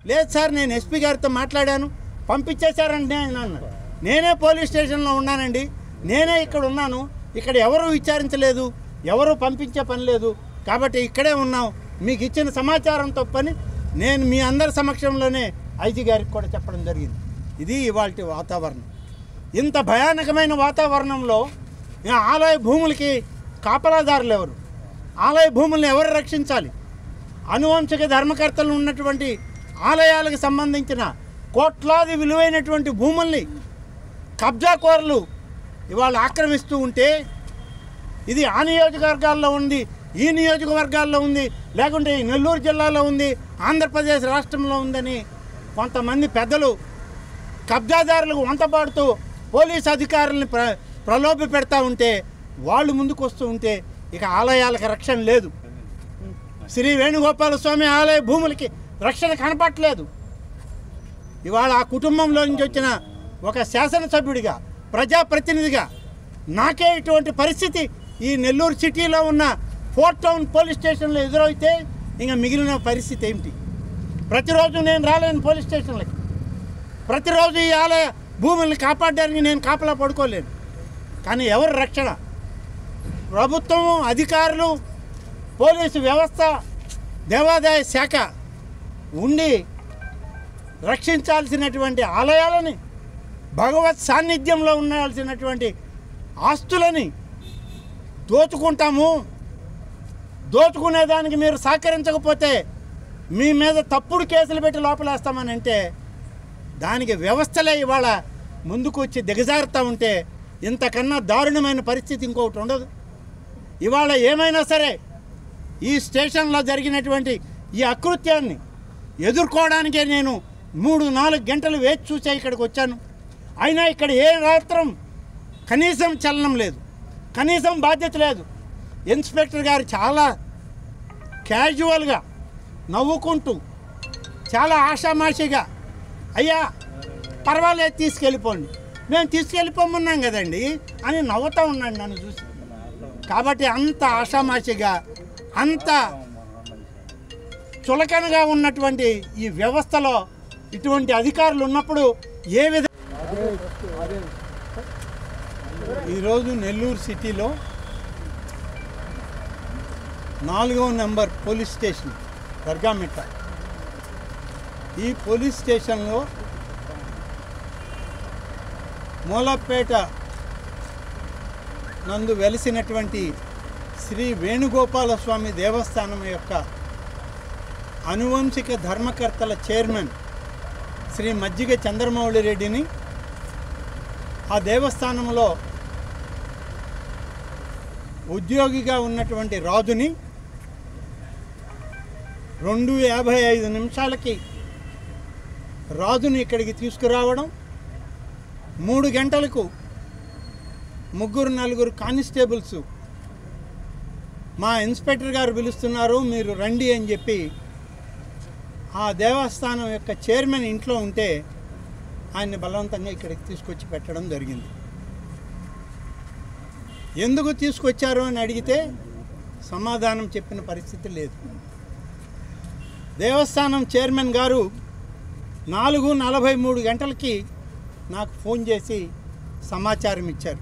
లేదు సార్ నేను ఎస్పీ గారితో మాట్లాడాను, పంపించేశారంటే ఆయన అన్నాడు. నేనే పోలీస్ స్టేషన్లో ఉన్నానండి, నేనే ఇక్కడ ఉన్నాను, ఇక్కడ ఎవరూ విచారించలేదు, ఎవరూ పంపించే పని లేదు, కాబట్టి ఇక్కడే ఉన్నాం, మీకు ఇచ్చిన సమాచారం తప్పని నేను మీ అందరి సమక్షంలోనే ఐజీ గారికి కూడా చెప్పడం జరిగింది. ఇది ఇవాల్టి వాతావరణం. ఇంత భయానకమైన వాతావరణంలో ఆలయ భూములకి కాపలాదారులు ఎవరు? ఆలయ భూములను ఎవరు రక్షించాలి? అనువంశిక ధర్మకర్తలు ఉన్నటువంటి ఆలయాలకు సంబంధించిన కోట్లాది విలువైనటువంటి భూముల్ని కబ్జాకోరులు ఇవాళ ఆక్రమిస్తూ ఉంటే, ఇది ఆ నియోజకవర్గాల్లో ఉంది, ఈ నియోజకవర్గాల్లో ఉంది, లేకుంటే ఈ నెల్లూరు జిల్లాలో ఉంది, ఆంధ్రప్రదేశ్ రాష్ట్రంలో ఉందని కొంతమంది పెద్దలు కబ్జాదారులకు వంతపాడుతూ పోలీసు అధికారులను ప్రలోభ పెడతా ఉంటే, వాళ్ళు ముందుకు వస్తూ ఉంటే ఇక ఆలయాలకు రక్షణ లేదు. శ్రీ వేణుగోపాల స్వామి ఆలయ భూములకి రక్షణ కనపట్లేదు. ఇవాళ ఆ కుటుంబంలో నుంచి వచ్చిన ఒక శాసనసభ్యుడిగా, ప్రజాప్రతినిధిగా నాకే ఇటువంటి పరిస్థితి ఈ నెల్లూరు సిటీలో ఉన్న 4 టౌన్ పోలీస్ స్టేషన్లో ఎదురైతే ఇంకా మిగిలిన పరిస్థితి ఏమిటి? ప్రతిరోజు నేను రాలేను పోలీస్ స్టేషన్లకి, ప్రతిరోజు ఈ ఆలయ భూముల్ని కాపాడడానికి నేను కాపలా పడుకోలేను. కానీ ఎవరు రక్షణ? ప్రభుత్వం, అధికారులు, పోలీసు వ్యవస్థ, దేవాదాయ శాఖ ఉండి రక్షించాల్సినటువంటి ఆలయాలని, భగవత్ సాన్నిధ్యంలో ఉండాల్సినటువంటి ఆస్తులని దోచుకుంటాము, దోచుకునేదానికి మీరు సహకరించకపోతే మీ మీద తప్పుడు కేసులు పెట్టి లోపలేస్తామని అంటే, దానికి వ్యవస్థలే ఇవాళ ముందుకు వచ్చి దిగజారుతూ ఉంటే ఇంతకన్నా దారుణమైన పరిస్థితి ఇంకొకటి ఉండదు. ఇవాళ ఏమైనా సరే ఈ స్టేషన్లో జరిగినటువంటి ఈ అకృత్యాన్ని ఎదుర్కోవడానికే నేను 3-4 గంటలు వేచి చూసే ఇక్కడికి వచ్చాను. అయినా ఇక్కడ ఏ రాత్రం కనీసం చలనం లేదు, కనీసం బాధ్యత లేదు. ఇన్స్పెక్టర్ గారు చాలా క్యాజువల్గా నవ్వుకుంటూ, చాలా ఆషామాషిగా, అయ్యా పర్వాలేదు తీసుకెళ్ళిపోండి, మేము తీసుకెళ్ళిపోమన్నాం కదండి అని నవ్వుతూ ఉన్నాడు నన్ను చూసి. కాబట్టి అంత ఆషామాషిగా, అంత చులకనగా ఉన్నటువంటి ఈ వ్యవస్థలో ఇటువంటి అధికారులు ఉన్నప్పుడు ఏ విధంగా ఈరోజు నెల్లూరు సిటీలో 4వ నెంబర్ పోలీస్ స్టేషన్ దర్గామిట్ట, ఈ పోలీస్ స్టేషన్లో మూలపేట నందు వెలిసినటువంటి శ్రీ వేణుగోపాల స్వామి దేవస్థానం యొక్క అనువంశిక ధర్మకర్తల చైర్మన్ శ్రీ మజ్జిగ చంద్రమౌళి రెడ్డిని, ఆ దేవస్థానంలో ఉద్యోగిగా ఉన్నటువంటి రాజుని 2:55 నిమిషాలకి రాజుని ఇక్కడికి తీసుకురావడం, 3 గంటలకు 3-4 కానిస్టేబుల్స్ మా ఇన్స్పెక్టర్ గారు పిలుస్తున్నారు మీరు రండి అని చెప్పి ఆ దేవస్థానం యొక్క చైర్మన్ ఇంట్లో ఉంటే ఆయన్ని బలవంతంగా ఇక్కడికి తీసుకొచ్చి పెట్టడం జరిగింది. ఎందుకు తీసుకొచ్చారు అని అడిగితే సమాధానం చెప్పిన పరిస్థితి లేదు. దేవస్థానం చైర్మన్ గారు 4:43 గంటలకి నాకు ఫోన్ చేసి సమాచారం ఇచ్చారు.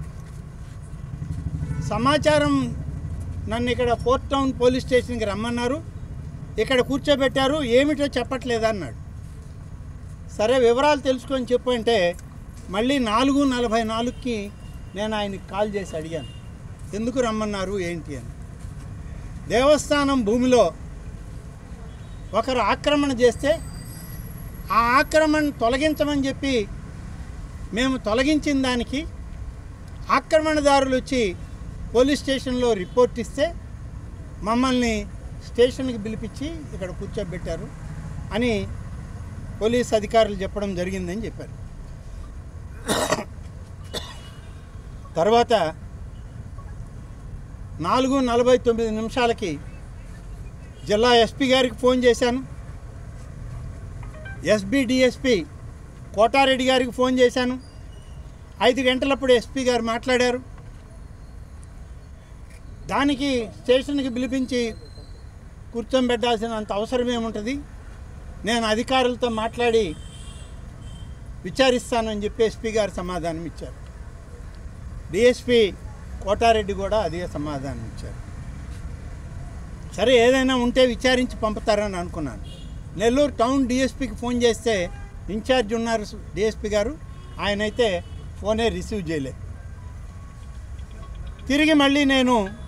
సమాచారం నన్ను ఇక్కడ 4 టౌన్ పోలీస్ స్టేషన్కి రమ్మన్నారు, ఇక్కడ కూర్చోబెట్టారు, ఏమిటో చెప్పట్లేదా అన్నాడు. సరే వివరాలు తెలుసుకొని చెప్పు అంటే మళ్ళీ 4:44కి నేను ఆయనకి కాల్ చేసి అడిగాను ఎందుకు రమ్మన్నారు ఏంటి అని. దేవస్థానం భూమిలో ఒకరు ఆక్రమణ చేస్తే ఆ ఆక్రమణ తొలగించమని చెప్పి మేము తొలగించిన దానికి ఆక్రమణదారులు వచ్చి పోలీస్ స్టేషన్లో రిపోర్ట్ ఇస్తే మమ్మల్ని స్టేషన్కి పిలిపించి ఇక్కడ కూర్చోబెట్టారు అని పోలీస్ అధికారులు చెప్పడం జరిగిందని చెప్పారు. తర్వాత 4:49 నిమిషాలకి జిల్లా ఎస్పీ గారికి ఫోన్ చేశాను, ఎస్బీ డిఎస్పీ కోటారెడ్డి గారికి ఫోన్ చేశాను. 5 గంటలప్పుడు ఎస్పీ గారు మాట్లాడారు. దానికి స్టేషన్కి పిలిపించి కూర్చోబెట్టాల్సినంత అవసరం ఏముంటుంది, నేను అధికారులతో మాట్లాడి విచారిస్తానని చెప్పి ఎస్పీ గారు సమాధానం ఇచ్చారు. డిఎస్పీ కోటారెడ్డి కూడా అదే సమాధానం ఇచ్చారు. సరే ఏదైనా ఉంటే విచారించి పంపుతారని అనుకున్నాను. నెల్లూరు టౌన్ డిఎస్పీకి ఫోన్ చేస్తే ఇన్ఛార్జ్ ఉన్నారు డిఎస్పీ గారు, ఆయనైతే ఫోనే రిసీవ్ చేయలేదు. తిరిగి మళ్ళీ నేను